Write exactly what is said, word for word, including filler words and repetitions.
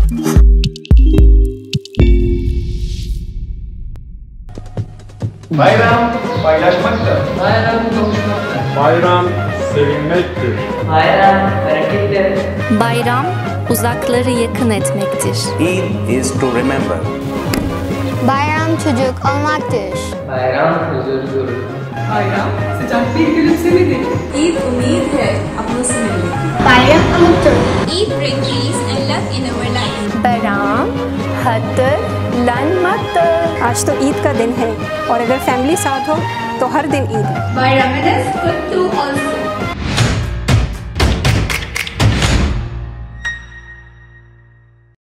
Bayram paylaşmaktır. Bayram kavuşmaktır. Bayram sevinmektir. Bayram berekettir. Bayram uzakları yakın etmektir. Eid is to remember. Bayram çocuk olmaktır. Bayram huzurdur. Bayram sıcak bir gülümsemedir. Eid umid hai, apnose mein milki. Bayram umuttur. Eid brings peace and luck in our life. bayram hatırlanmaktır. आज तो ईद का दिन है और अगर फैमिली साथ हो तो हर दिन ईद है. By Ramadan, good to also